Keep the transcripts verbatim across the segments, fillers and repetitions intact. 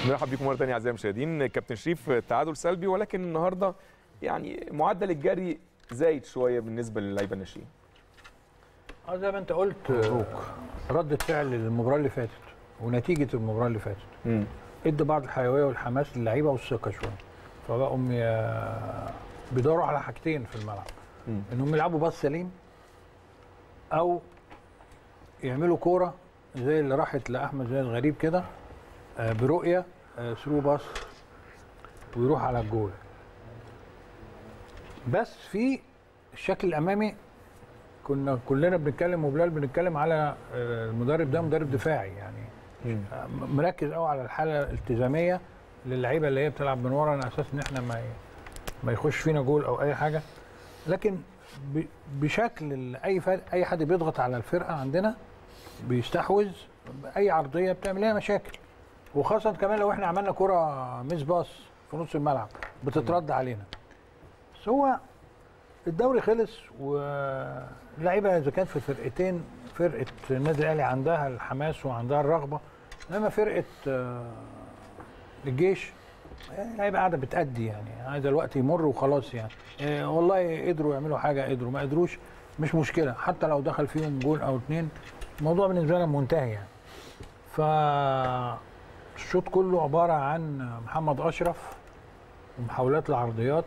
نرحب بكم مره ثانيه اعزائي المشاهدين. كابتن شريف تعادل سلبي، ولكن النهارده يعني معدل الجري زايد شويه بالنسبه للعيبه الناشئين. اه زي ما انت قلت مبروك. رده فعل المباراه اللي فاتت ونتيجه المباراه اللي فاتت امم ادى بعض الحيويه والحماس للعيبه والثقه شويه، فبقوا بيدوروا على حاجتين في الملعب، مم. انهم يلعبوا باص سليم او يعملوا كوره زي اللي راحت لاحمد زي الغريب كده برؤيه ثرو باص ويروح على الجول. بس في الشكل الامامي كنا كلنا بنتكلم وبلال بنتكلم على المدرب ده مدرب دفاعي، يعني مم. مركز قوي على الحاله الالتزاميه للعيبه اللي هي بتلعب من ورا على اساس ان احنا ما ما يخش فينا جول او اي حاجه. لكن بشكل اي اي حد بيضغط على الفرقه عندنا بيستحوذ، اي عرضيه بتعمل لها مشاكل، وخاصه كمان لو احنا عملنا كره ميس باص في نص الملعب بتترد علينا. بس هو الدوري خلص واللعيبه اذا كانت في فرقتين، فرقه النادي الاهلي عندها الحماس وعندها الرغبه، انما فرقه الجيش اللعيبه قاعده بتأدي، يعني عايزه الوقت يمر وخلاص. يعني إيه والله قدروا يعملوا حاجه قدروا، ما قدروش مش مشكله، حتى لو دخل فيهم جول او اتنين الموضوع بالنسبه لنا منتهي. يعني ف الشوط كله عباره عن محمد اشرف ومحاولات لعرضيات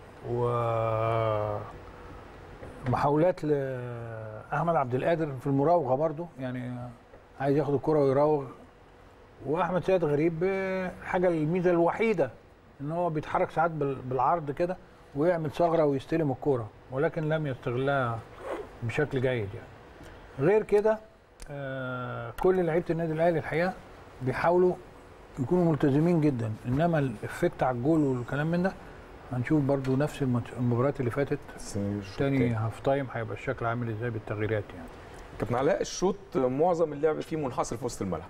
ومحاولات لاحمد عبد القادر في المراوغه برضو، يعني عايز ياخد الكره ويراوغ. واحمد سيد غريب الحاجه الميزه الوحيده ان هو بيتحرك ساعات بالعرض كده ويعمل ثغره ويستلم الكوره، ولكن لم يستغلها بشكل جيد. يعني غير كده آه كل لعيبه النادي الاهلي الحقيقه بيحاولوا يكونوا ملتزمين جدا، انما الافكت على الجول والكلام من ده هنشوف برضو نفس المباريات اللي فاتت تاني هاف تايم هيبقى الشكل عامل ازاي بالتغييرات. يعني كابتن علاء، الشوط معظم اللعب فيه منحصر في وسط الملعب.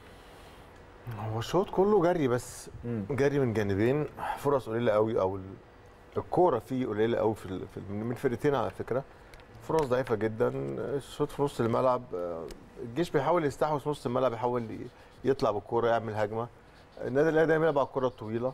هو الشوط كله جري بس، مم. جري من جانبين، فرص قليله قوي، او الكوره فيه قليله قوي في من فرقتين على فكره، فرص ضعيفه جدا. الشوط في نص الملعب الجيش بيحاول يستحوذ في نص الملعب، يحاول يطلع بالكوره يعمل هجمه. النادي الاهلي دايما يلعب على الكوره الطويله،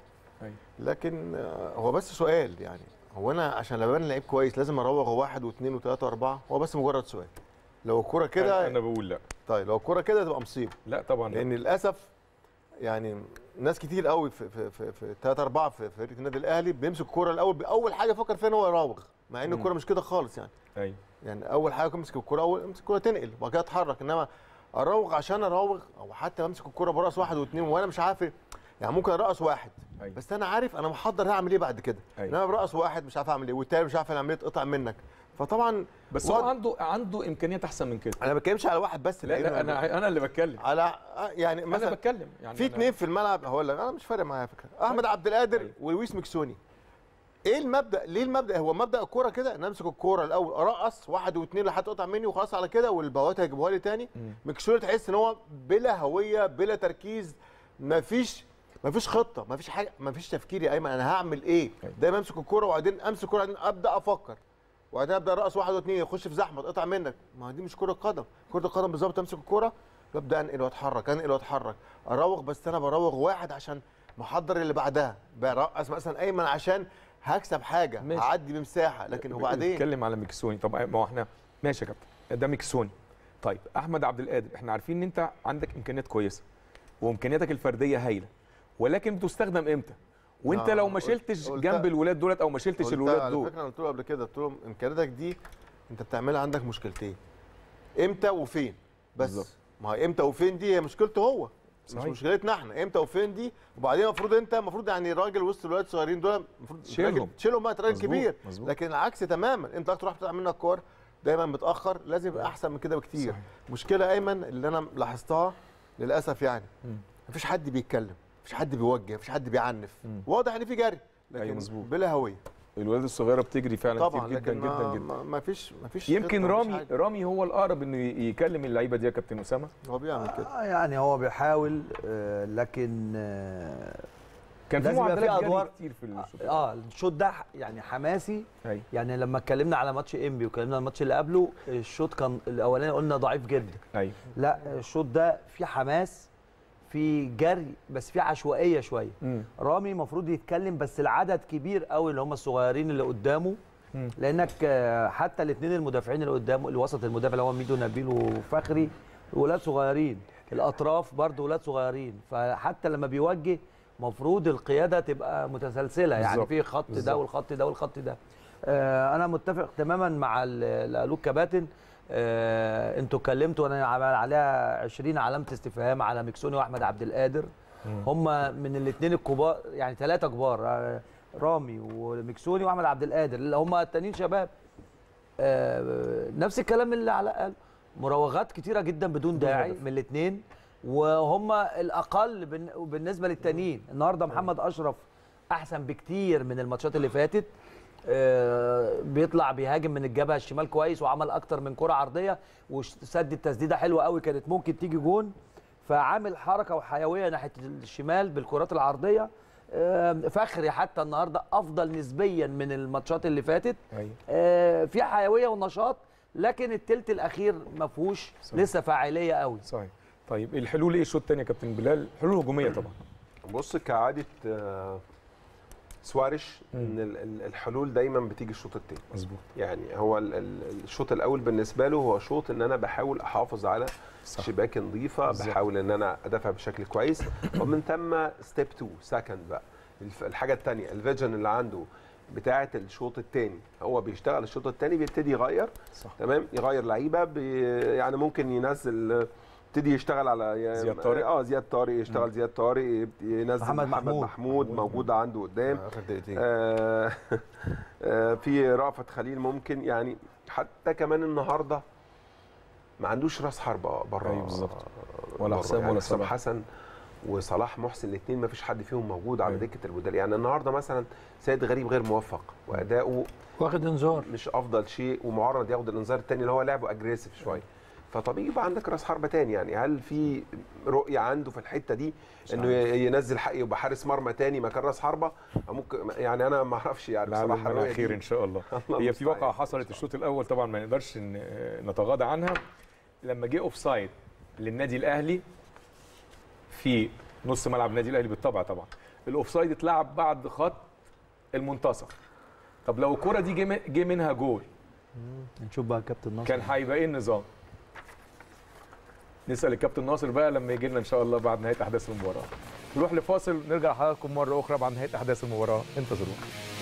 لكن هو بس سؤال، يعني هو انا عشان لما ابقى لعيب كويس لازم اروغ واحد واثنين وثلاثه واربعه؟ هو بس مجرد سؤال. لو الكوره كده انا بقول لا. طيب لو الكوره كده تبقى مصيبه. لا طبعا، لان للاسف يعني ناس كتير قوي في في في, في ثلاثة أربعة في فرقه النادي الاهلي بيمسك الكوره الاول، باول حاجه فكر فيها ان هو يراوغ، مع ان الكوره مش كده خالص. يعني ايوه يعني اول حاجه امسك الكوره، اول امسك الكوره تنقل وبعد كده اتحرك، انما اراوغ عشان اراوغ، او حتى بمسك الكوره براس واحد واثنين وانا مش عارف. يعني ممكن ارقص واحد أيوة. بس انا عارف انا محضر هعمل ايه بعد كده. أيوة. انما برقص واحد مش عارف اعمل ايه، والتاني مش عارف العمليه تقطع منك، فطبعا بس هو عنده عنده امكانيات احسن من كده. انا ما بتكلمش على واحد بس، لا, لا انا انا اللي بتكلم على يعني مثلا انا بتكلم يعني في اثنين في الملعب. هقول لك انا مش فارق معايا فكره احمد عبد القادر أيوة. ولويس مكسوني. ايه المبدا؟ ليه المبدا؟ هو مبدا الكوره كده ان امسك الكوره الاول ارقص واحد واثنين لحد تقطع مني وخلاص على كده، والبوات هيجيبوها لي تاني. مكسوني تحس ان هو بلا هويه بلا تركيز، مفيش مفيش خطه، مفيش حاجه، مفيش تفكير يا ايمن انا هعمل ايه. دايما امسك الكوره وبعدين امسك الكوره وبعدين ابدا افكر، وبعدين ابدا ارقص واحد واثنين يخش في زحمه تقطع منك. ما دي مش كره قدم. كره القدم بالظبط امسك الكوره ببدا انقل واتحرك انقل واتحرك اراوغ، بس انا براوغ واحد عشان محضر اللي بعدها، برقص مثلا ايمن عشان هكسب حاجه ماشي. هعدي بمساحه. لكن وبعدين نتكلم على مكسوني. طب ما هو احنا ماشي يا كابتن، ده مكسوني. طيب احمد عبد القادر احنا عارفين ان انت عندك امكانيات كويسه وامكانياتك الفرديه هايله، ولكن بتستخدم امتى؟ وانت آه لو ما شلتش جنب الولاد دولت او ما شلتش الولاد دول. على فكره انا قلت له قبل كده، قلت لهم امكانياتك دي انت بتعملها عندك مشكلتين، امتى وفين بس. بالزبط. ما هو امتى وفين دي هي مشكلته هو، صحيح. مش مشكلتنا احنا. امتى وفين دي، وبعدين المفروض انت المفروض يعني راجل وسط الولاد الصغيرين دول المفروض تشيلهم تشيلهم بقى راجل كبير. مزبوط. لكن العكس تماما، انت تروح تقطع منك الكور دايما متاخر، لازم يبقى احسن من كده بكتير. صحيح. مشكله ايمن اللي انا لاحظتها للاسف، يعني مفيش حد بيتكلم، مفيش حد بيوجه، مفيش حد بيعنف. مم. واضح ان في جري لكن أيوة مظبوط بلا هويه. الولاد الصغيره بتجري فعلا طبعا كتير جدا جدا جدا. ما فيش ما فيش يمكن رامي رامي هو الاقرب انه يكلم اللعيبه دي يا كابتن اسامه. هو بيعمل كده آه يعني هو بيحاول، آه لكن آه كان في معدلات جري كتير في الشوط. اه الشوط ده يعني حماسي. أي. يعني لما اتكلمنا على ماتش انبي وكلمنا على الماتش اللي قبله، الشوط كان الاولاني قلنا ضعيف جدا. أي. لا الشوط ده فيه حماس، في جري بس في عشوائيه شويه. مم. رامي المفروض يتكلم بس العدد كبير قوي اللي هم الصغيرين اللي قدامه. مم. لانك آه، حتى الاثنين المدافعين اللي قدامه، الوسط المدافع اللي هو ميدو نبيل وفخري، ولاد صغيرين، الاطراف برضه ولاد صغيرين، فحتى لما بيوجه المفروض القياده تبقى متسلسله، يعني بالزبط. في خط بالزبط. ده والخط ده والخط ده. آه، انا متفق تماما مع اللي قالوه الكباتن. آه، انتوا اتكلمتوا وانا عمل عليها عشرين علامه استفهام على مكسوني واحمد عبد القادر. هم من الاثنين الكبار، يعني ثلاثه كبار، آه، رامي ومكسوني واحمد عبد القادر، اللي هم التانيين شباب. آه، نفس الكلام اللي علاء قال، مراوغات كتيره جدا بدون داعي من الاثنين، وهم الاقل بالنسبه للتانيين. النهارده محمد اشرف احسن بكتير من الماتشات اللي فاتت. آه، بيطلع بيهاجم من الجبهه الشمال كويس، وعمل اكتر من كره عرضيه، وسدد تسديده حلوه قوي كانت ممكن تيجي جون. فعامل حركه وحيويه ناحيه الشمال بالكرات العرضيه. آه، فخري حتى النهارده افضل نسبيا من الماتشات اللي فاتت. آه، في حيويه ونشاط، لكن الثلث الاخير ما فيهوش لسه فاعليه قوي. صحيح. طيب الحلول ايه الشوط الثاني يا كابتن بلال؟ حلول هجوميه طبعا. بص، كعاده آه، سواريش ان ال- ال- الحلول دايما بتيجي الشوط الثاني. مظبوط. يعني هو ال- ال- الشوط الاول بالنسبه له هو شوط ان انا بحاول احافظ على صح. شباك نظيفه، بالزبط. بحاول ان انا ادافع بشكل كويس، ومن ثم ستيب اتنين سكند بقى الف- الحاجه الثانيه الفيجن اللي عنده بتاعه الشوط الثاني، هو بيشتغل الشوط الثاني بيبتدي يغير. صح. تمام، يغير لعيبه بي يعني ممكن ينزل، يبتدي يشتغل على زياد طارق. اه زياد طارق يشتغل، زياد طارق ينزل محمد محمد محمود. محمود, محمود موجود عنده قدام. اخر دقيقتين. آه آه في رأفت خليل ممكن، يعني حتى كمان النهارده ما عندوش راس حربه بره. أيوة بالظبط. ولا حسام يعني ولا حسام صلاح. حسن وصلاح محسن الاثنين ما فيش حد فيهم موجود على أيوة. دكه البدلاء. يعني النهارده مثلا سيد غريب غير موفق واداؤه واخد انذار. مش افضل شيء، ومعرض ياخد الانذار الثاني اللي هو لعبه اجريسيف شويه. فطبيعي يبقى عندك راس حربه تاني. يعني هل في رؤيه عنده في الحته دي انه ينزل حق يبقى حارس مرمى تاني مكان راس حربه؟ ممكن، يعني انا ما اعرفش يعني بصراحه على خير ان شاء الله. هي في واقعه حصلت الشوط الاول طبعا ما نقدرش نتغاضى عنها، لما جه اوف سايد للنادي الاهلي في نص ملعب النادي الاهلي بالطبع. طبعا الاوف سايد اتلعب بعد خط المنتصف. طب لو الكره دي جه جه منها جول، نشوف بقى الكابتن ناصر كان هيبقى ايه النظام؟ نسال الكابتن ناصر بقى لما يجي لنا ان شاء الله بعد نهايه احداث المباراه. نروح لفاصل، نرجع لحضراتكم مره اخرى بعد نهايه احداث المباراه، انتظرونا.